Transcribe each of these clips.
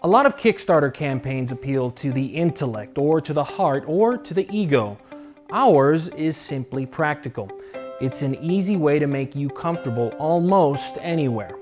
A lot of Kickstarter campaigns appeal to the intellect, or to the heart, or to the ego. Ours is simply practical. It's an easy way to make you comfortable almost anywhere.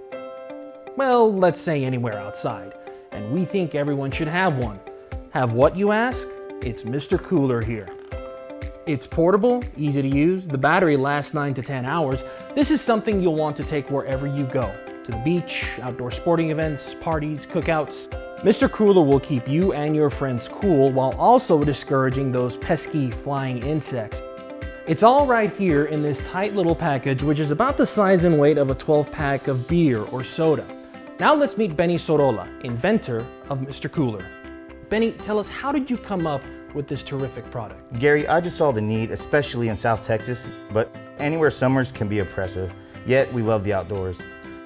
Well, let's say anywhere outside. And we think everyone should have one. Have what, you ask? It's Mr. Cooler here. It's portable, easy to use, the battery lasts 9 to 10 hours. This is something you'll want to take wherever you go. To the beach, outdoor sporting events, parties, cookouts. Mr. Cooler will keep you and your friends cool while also discouraging those pesky flying insects. It's all right here in this tight little package, which is about the size and weight of a 12-pack of beer or soda. Now let's meet Benny Sorolla, inventor of Mr. Cooler. Benny, tell us, how did you come up with this terrific product? Gary, I just saw the need, especially in South Texas, but anywhere summers can be oppressive, yet we love the outdoors.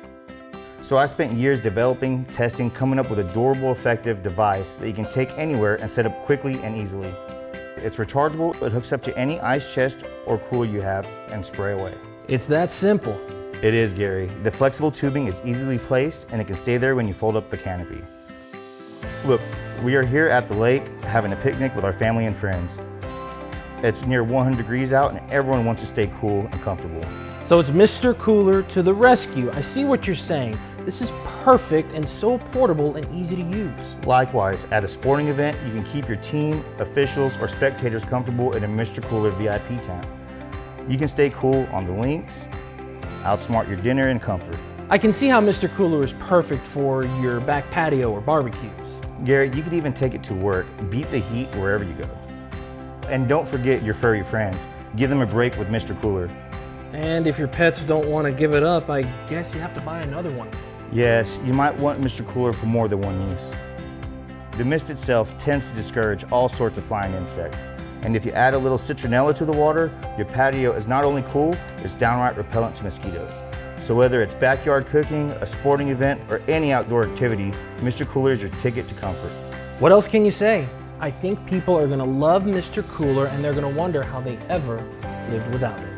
So I spent years developing, testing, coming up with a durable, effective device that you can take anywhere and set up quickly and easily. It's rechargeable, it hooks up to any ice chest or cooler you have and spray away. It's that simple. It is, Gary. The flexible tubing is easily placed and it can stay there when you fold up the canopy. Look, we are here at the lake having a picnic with our family and friends. It's near 100 degrees out and everyone wants to stay cool and comfortable. So it's Mr. Cooler to the rescue. I see what you're saying. This is perfect and so portable and easy to use. Likewise, at a sporting event, you can keep your team, officials, or spectators comfortable in a Mr. Cooler VIP tent. You can stay cool on the links, outsmart your dinner in comfort. I can see how Mr. Cooler is perfect for your back patio or barbecues. Gary, you could even take it to work, beat the heat wherever you go. And don't forget your furry friends. Give them a break with Mr. Cooler. And if your pets don't want to give it up, I guess you have to buy another one. Yes, you might want Mr. Cooler for more than one use. The mist itself tends to discourage all sorts of flying insects. And if you add a little citronella to the water, your patio is not only cool, it's downright repellent to mosquitoes. So whether it's backyard cooking, a sporting event, or any outdoor activity, Mr. Cooler is your ticket to comfort. What else can you say? I think people are going to love Mr. Cooler and they're going to wonder how they ever lived without it.